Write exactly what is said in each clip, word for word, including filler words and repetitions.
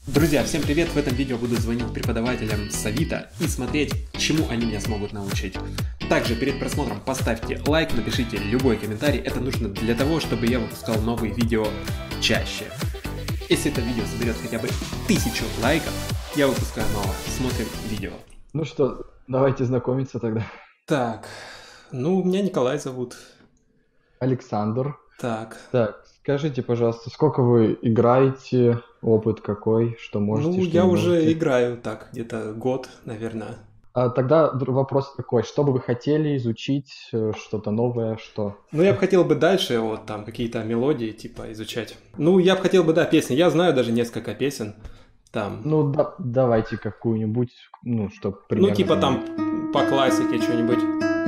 Друзья, всем привет! В этом видео буду звонить преподавателям с Авито и смотреть, чему они меня смогут научить. Также перед просмотром поставьте лайк, напишите любой комментарий, это нужно для того, чтобы я выпускал новые видео чаще. Если это видео соберет хотя бы тысячу лайков, я выпускаю новое. Смотрим видео. Ну что, давайте знакомиться тогда. Так, ну меня Николай зовут. Александр. Так. Так, скажите, пожалуйста, сколько вы играете, опыт какой, что можете, Ну, что я не уже можете? играю так, где-то год, наверное. А тогда др- вопрос такой, что бы вы хотели изучить, э, что-то новое, что? Ну, я бы хотел бы дальше вот там какие-то мелодии типа изучать. Ну, я бы хотел бы, да, песни. Я знаю даже несколько песен там. Ну, да, давайте какую-нибудь, ну, что Ну, примерно типа знаю. там по классике что-нибудь.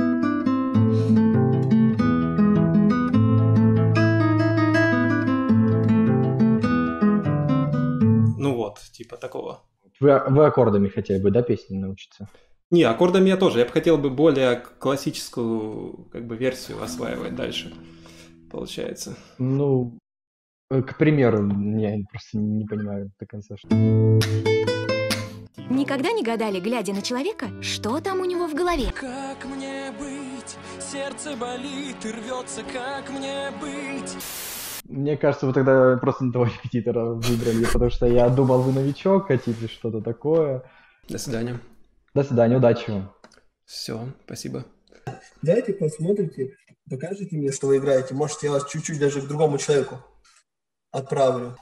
Ну вот, типа такого. Вы, а- вы аккордами хотели бы, да, песни научиться? Не, аккордами я тоже. Я бы хотел бы более классическую как бы версию осваивать дальше, получается. Ну, э, к примеру, я просто не понимаю до конца, что. Никогда не гадали, глядя на человека, что там у него в голове? Как мне быть? Сердце болит и рвется, как мне быть? Мне кажется, вы тогда просто не того репетитора выбрали, потому что я думал, вы новичок, хотите что-то такое. До свидания. До свидания, удачи вам. Все, спасибо. Давайте посмотрите, покажите мне, что вы играете. Может, я вас чуть-чуть даже к другому человеку отправлю.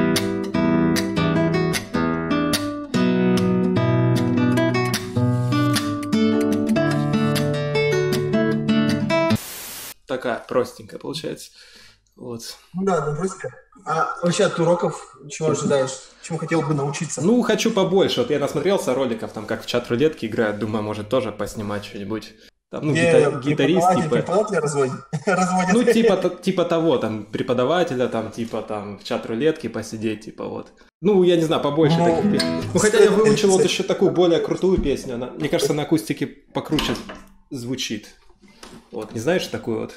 Такая простенькая получается. Вот. Ну да, ну просто. А вообще от уроков чего ожидаешь? Чему хотел бы научиться? Ну, хочу побольше. Вот я насмотрелся роликов, там, как в чат-рулетке играют. Думаю, может, тоже поснимать что-нибудь. Там, ну, Где гита- гитарист, преподаватель, типа... преподавателя разводит? разводит. Ну, типа, т- типа того, там, преподавателя, там, типа, там, в чат-рулетке посидеть, типа, вот. Ну, я не знаю, побольше Ну, таких песен. Ну, хотя я выучил вот еще такую более крутую песню. Она, мне кажется, на акустике покруче звучит. Вот, не знаешь такую вот?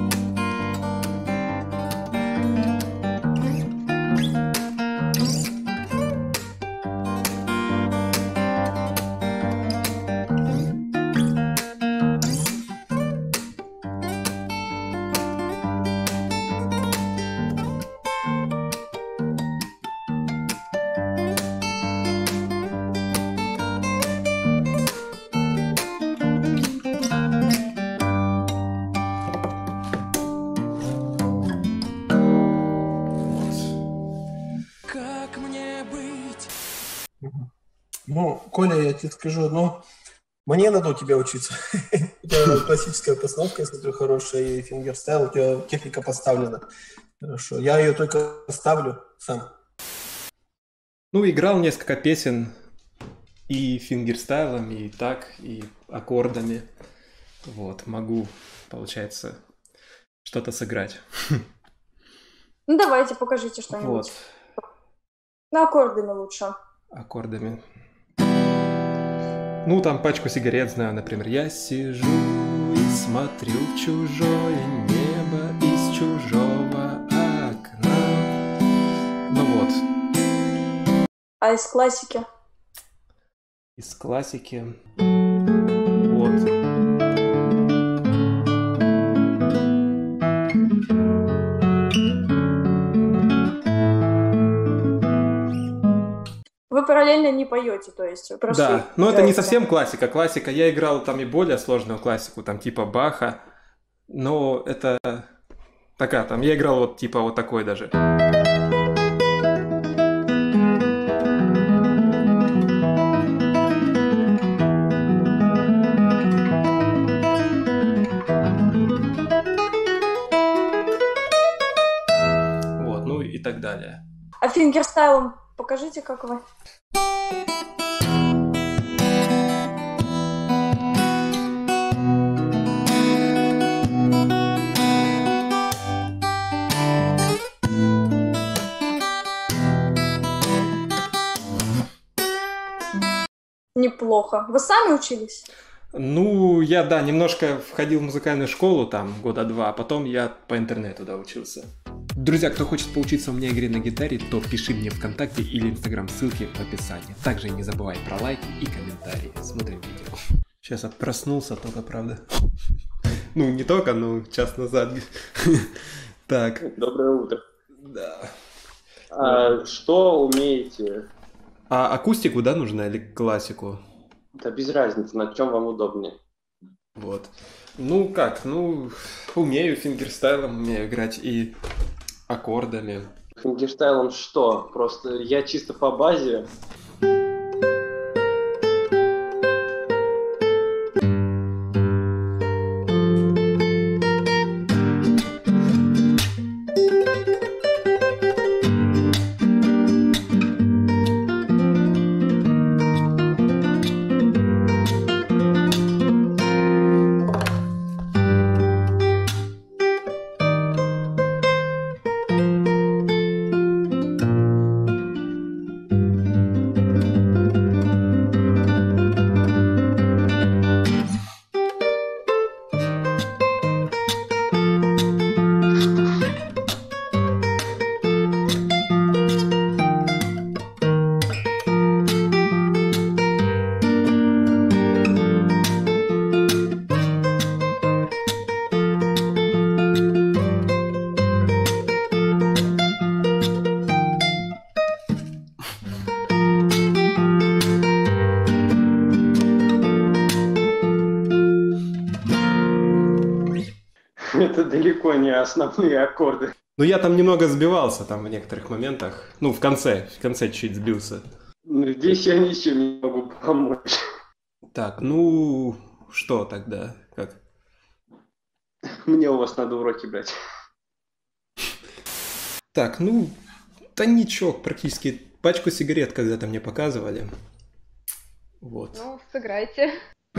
Как мне быть? Ну, Коля, я тебе скажу одно. Мне надо у тебя учиться. У тебя классическая постановка, я смотрю, хорошая, и фингерстайл, у тебя техника поставлена. Хорошо. Я ее только ставлю сам. Ну, играл несколько песен и фингерстайлом, и так, и аккордами. Вот, могу, получается, что-то сыграть. Ну давайте, покажите что-нибудь. Вот, На аккордами лучше. аккордами. Ну, там пачку сигарет знаю, например. Я сижу и смотрю в чужое небо из чужого окна. Ну вот, А из классики? из классики. Вот. Вы параллельно не поете, то есть вы просто Да, но это не играете. совсем классика. Классика, я играл там и более сложную классику, там типа Баха, но это такая там, я играл вот типа вот такой даже. Вот, ну и так далее. А фингерстайлом покажите, как вы. Неплохо. Вы сами учились? Ну, я, да, немножко входил в музыкальную школу там года два, а потом я по интернету, да, учился. Друзья, кто хочет поучиться у меня игре на гитаре, то пиши мне ВКонтакте или Инстаграм, ссылки в описании. Также не забывай про лайки и комментарии. Смотрим видео. Сейчас я проснулся только, правда. Ну, не только, но час назад. Так. Доброе утро. Да. А, что умеете? А акустику, да, нужно или классику? Да без разницы, на чем вам удобнее. Вот. Ну как, ну, умею фингерстайлом, умею играть и аккордами. Фингерстайлом что? Просто я чисто по базе. Это далеко не основные аккорды. Ну я там немного сбивался там в некоторых моментах. Ну, в конце, в конце чуть сбился. Ну, здесь я ничем не могу помочь. Так, ну, что тогда? Как? Мне у вас надо уроки брать. Так, ну, тоничок практически. Пачку сигарет когда-то мне показывали. Вот. Ну, сыграйте.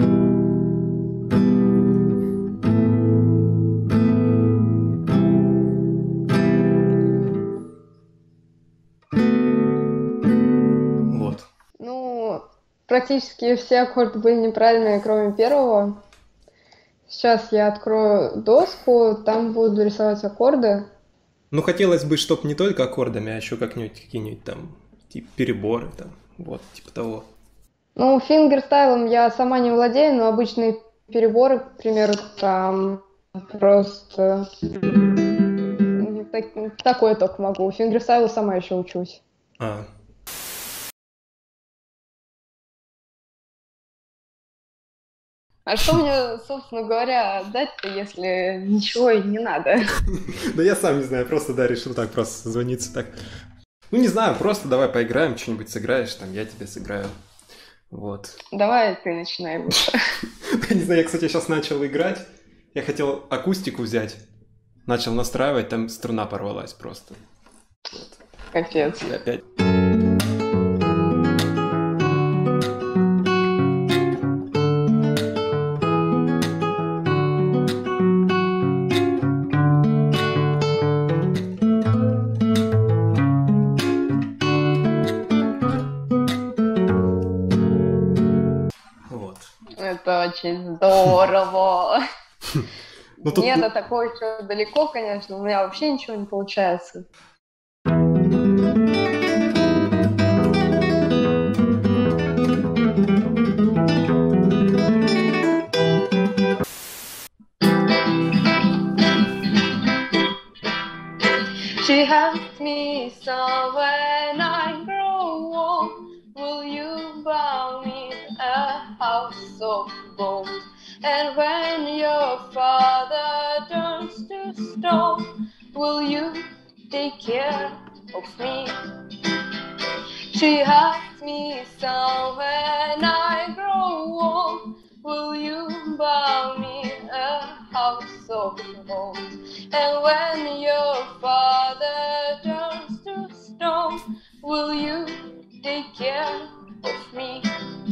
Вот. Ну, практически все аккорды были неправильные, кроме первого. Сейчас я открою доску, там буду рисовать аккорды. Ну, хотелось бы, чтобы не только аккордами, а еще как-нибудь какие-нибудь там типа переборы, там, вот, типа того. Ну, фингерстайлом я сама не владею, но обычные переборы, к примеру, там просто так, такое только могу. Фингерстайлу сама еще учусь. А. А что мне, собственно говоря, дать-то, если ничего и не надо? Да я сам не знаю, просто, да, решил так просто звониться так. Ну, не знаю, просто давай поиграем, что-нибудь сыграешь, там, я тебе сыграю. Вот. Давай ты начинай лучше. Не знаю, я, кстати, сейчас начал играть. Я хотел акустику взять. Начал настраивать, там струна порвалась просто. Вот. Капец. И опять. Это очень здорово. Ну, тут... Нет, до такого еще далеко, конечно, у меня вообще ничего не получается. She asked me so when I grow old, will you buy me a house of gold? And when your father turns to stone, will you take care of me? She asked me so when I grow old, will you buy me a house of gold? And when your father turns to stone, will you take care of me?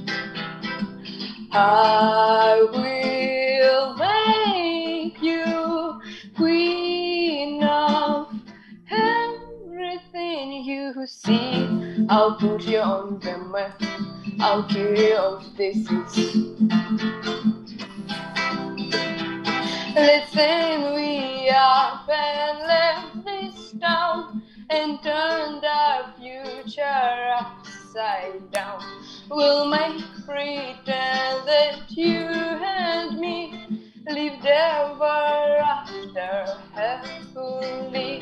I will make you queen of everything you see. I'll put you on the map, I'll cure you of disease. Let's sing we up and let this down and turn the future upside down. We'll make pretend that you and me lived ever after happily.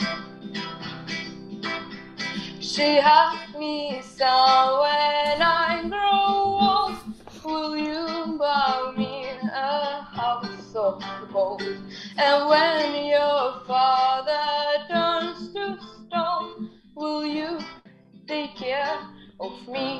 She asked me, so when I grow old, will you buy me a house of gold? And when your father turns to stone, will you take care of me?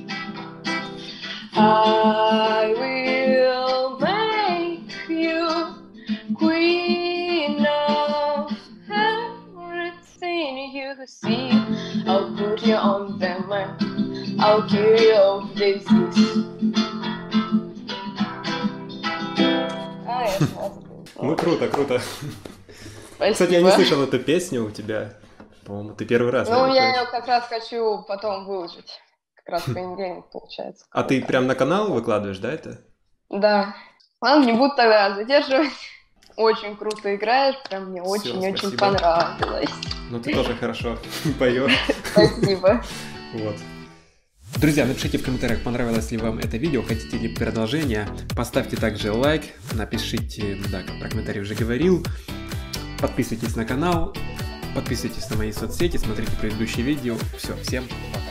I will make you queen of everything you see. I'll put you on the map, I'll cure you of disease. А, я сразу. Ну, круто, круто. Спасибо. Кстати, я не слышал эту песню у тебя. По-моему, ты первый раз. Ну, я ее как раз хочу потом выложить. Как раз в понедельник, получается. А ты прям на канал выкладываешь, да, это? Да. Ладно, не буду тогда задерживать. Очень круто играешь, прям мне очень-очень понравилось. Ну, ты тоже хорошо поешь. Спасибо. Вот. Друзья, напишите в комментариях, понравилось ли вам это видео, хотите ли продолжения. Поставьте также лайк, напишите, да, как про комментарий уже говорил. Подписывайтесь на канал, подписывайтесь на мои соцсети, смотрите предыдущие видео. Все, всем пока.